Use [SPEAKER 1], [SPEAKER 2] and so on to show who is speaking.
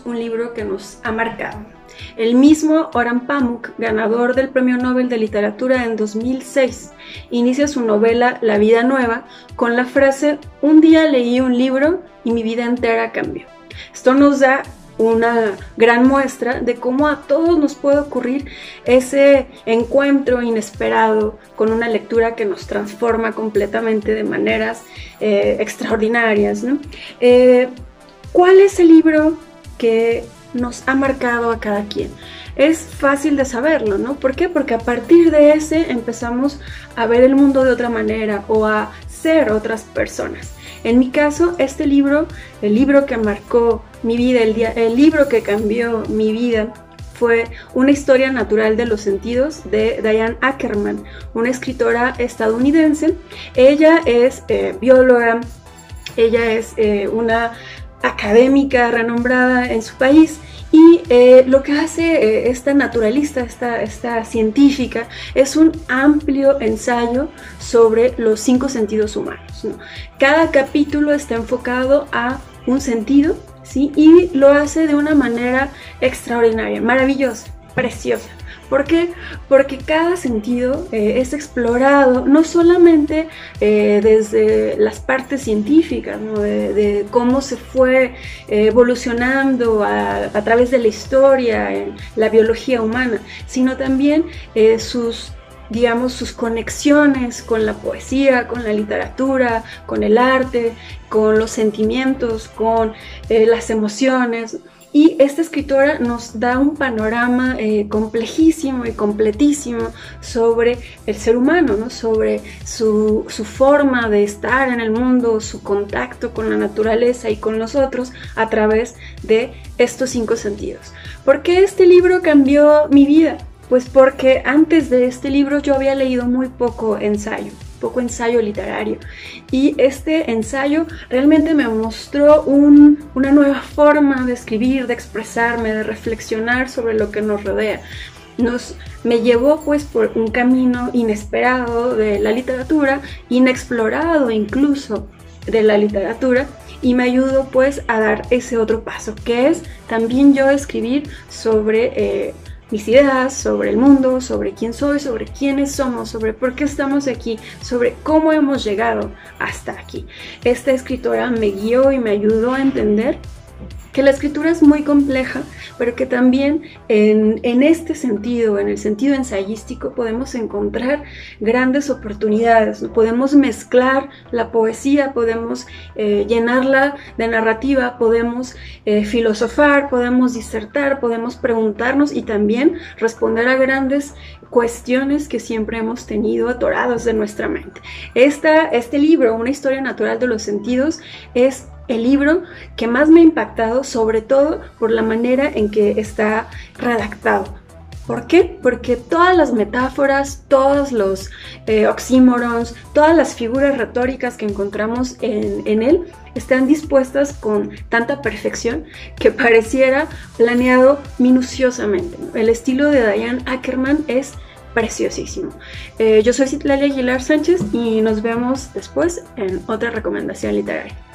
[SPEAKER 1] un libro que nos ha marcado. El mismo Orhan Pamuk, ganador del Premio Nobel de Literatura en 2006, inicia su novela La vida nueva con la frase: un día leí un libro y mi vida entera cambió. Esto nos da una gran muestra de cómo a todos nos puede ocurrir ese encuentro inesperado con una lectura que nos transforma completamente de maneras extraordinarias, ¿no? ¿Cuál es el libro que nos ha marcado a cada quien? Es fácil de saberlo, ¿no? ¿Por qué? Porque a partir de ese empezamos a ver el mundo de otra manera o a ser otras personas. En mi caso, este libro, el libro que marcó mi vida, el libro que cambió mi vida, fue Una historia natural de los sentidos, de Diane Ackerman, una escritora estadounidense. Ella es bióloga, ella es una académica renombrada en su país, y lo que hace esta naturalista, esta científica, es un amplio ensayo sobre los 5 sentidos humanos, ¿no? Cada capítulo está enfocado a un sentido, ¿sí? Y lo hace de una manera extraordinaria, maravillosa, preciosa. ¿Por qué? Porque cada sentido es explorado no solamente desde las partes científicas, ¿no? de cómo se fue evolucionando a través de la historia en la biología humana, sino también sus conexiones con la poesía, con la literatura, con el arte, con los sentimientos, con las emociones. Y esta escritora nos da un panorama complejísimo y completísimo sobre el ser humano, ¿no? Sobre su forma de estar en el mundo, su contacto con la naturaleza y con nosotros a través de estos 5 sentidos. ¿Por qué este libro cambió mi vida? Pues porque antes de este libro yo había leído muy poco ensayo literario, y este ensayo realmente me mostró una nueva forma de escribir, de expresarme, de reflexionar sobre lo que nos rodea. Me llevó pues por un camino inesperado de la literatura, inexplorado incluso de la literatura, y me ayudó pues a dar ese otro paso, que es también yo escribir sobre mis ideas, sobre el mundo, sobre quién soy, sobre quiénes somos, sobre por qué estamos aquí, sobre cómo hemos llegado hasta aquí. Esta escritora me guió y me ayudó a entender que la escritura es muy compleja, pero que también en este sentido, en el sentido ensayístico, podemos encontrar grandes oportunidades, ¿no? Podemos mezclar la poesía, podemos llenarla de narrativa, podemos filosofar, podemos disertar, podemos preguntarnos y también responder a grandes cuestiones que siempre hemos tenido atoradas de nuestra mente. Este libro, Una historia natural de los sentidos, es el libro que más me ha impactado, sobre todo por la manera en que está redactado. ¿Por qué? Porque todas las metáforas, todos los oxímorons, todas las figuras retóricas que encontramos en él están dispuestas con tanta perfección que pareciera planeado minuciosamente, ¿no? El estilo de Diane Ackerman es preciosísimo. Yo soy Citlali Aguilar Sánchez y nos vemos después en otra recomendación literaria.